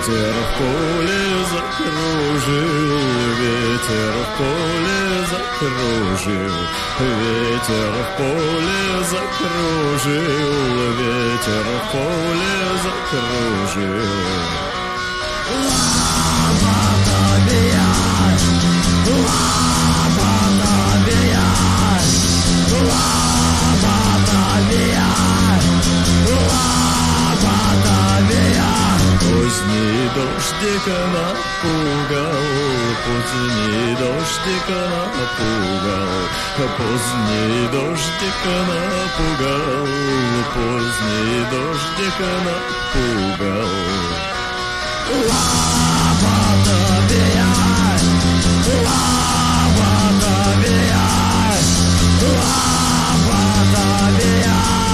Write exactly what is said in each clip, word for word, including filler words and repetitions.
Ветер в поле закружил, ветер в поле закружил, ветер в поле закружил, ветер в поле закружил. Лоботомия, лоботомия, лоботомия, лоботомия. Поздний дождик напугал, поздний дождик напугал, поздний дождик напугал, поздний дождик напугал. Лоботомия, лоботомия, лоботомия,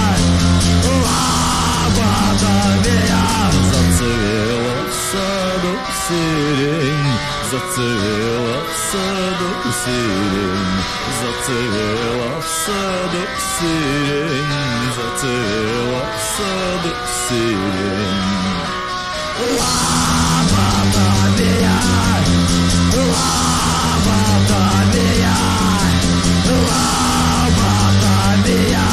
лоботомия. Зацвела в саду сирень, зацвела в саду сирень, зацвела в саду сирень, зацвела в саду сирень. Лоботомия, лоботомия, лоботомия,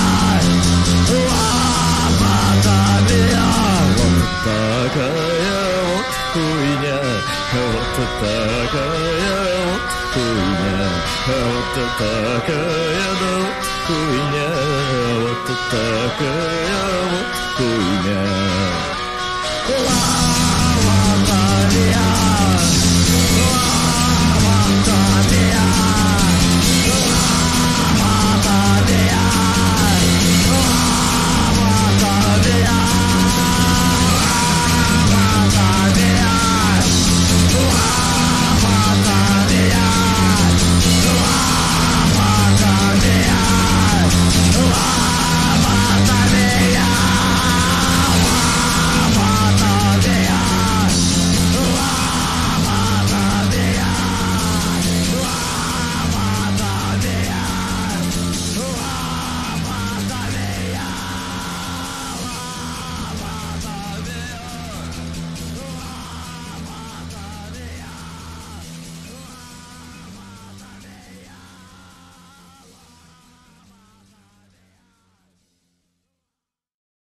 лоботомия. Вот такая вот хуйня, вот такая вот хуйня, вот такая да вот хуйня, вот такая вот хуйня.